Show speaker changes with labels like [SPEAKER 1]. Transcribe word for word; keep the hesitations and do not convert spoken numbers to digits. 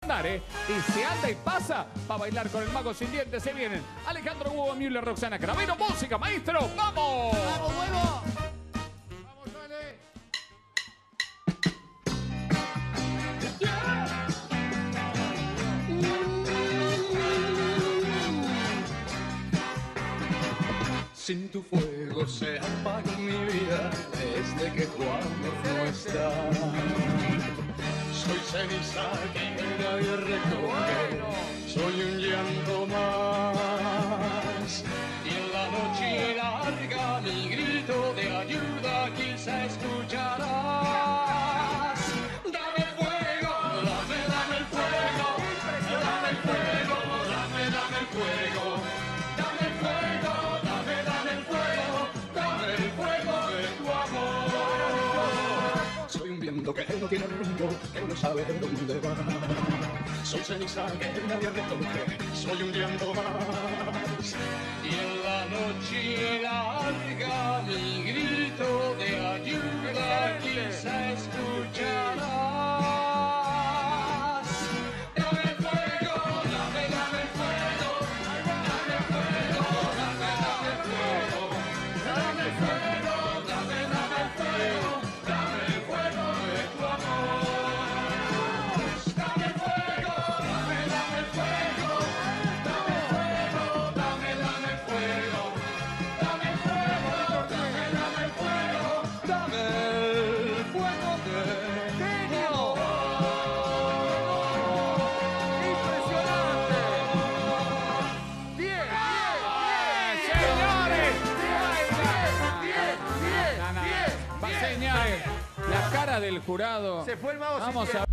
[SPEAKER 1] andar, ¿eh? Y se anda y pasa para bailar con el mago sin dientes. Se vienen Alejandro Hugo Müller, Roxana Caramelo. Música, maestro. ¡Vamos!
[SPEAKER 2] ¡Vamos, huevo!
[SPEAKER 3] ¡Vamos, dale!
[SPEAKER 4] Sin tu fuego se apaga mi vida desde que tu amor no está. Soy ceniza que nadie recoge, soy un llanto más. Y en la noche larga mi grito de ayuda quizá escucharás. Dame fuego, dame, dame el fuego, dame el fuego, dame, dame el fuego. Dame el fuego, dame, dame el fuego, dame el fuego de tu amor. Soy un viento que no tiene rumbo, que no sabe dónde va. Soy ceniza que nadie recoge, soy un viento más. Y en la noche larga mi grito de ayuda quizá escucharás. Dame el fuego, dame, dame el fuego, dame el fuego, dame, dame el fuego, dame el fuego, dame, dame el fuego, dame el fuego de tu amor. Dame el fuego, dame, dame el fuego, dame el fuego, dame, dame el fuego, dame el fuego, dame, dame el fuego, dame el fuego de tu amor.
[SPEAKER 3] ¡Bien,
[SPEAKER 1] ¡Señores!
[SPEAKER 3] bien, bien,
[SPEAKER 1] No, no,
[SPEAKER 3] bien,
[SPEAKER 1] va,
[SPEAKER 3] bien!
[SPEAKER 1] señores, la cara del jurado.
[SPEAKER 3] Se fue el mago sin
[SPEAKER 1] Vamos a
[SPEAKER 3] dientes.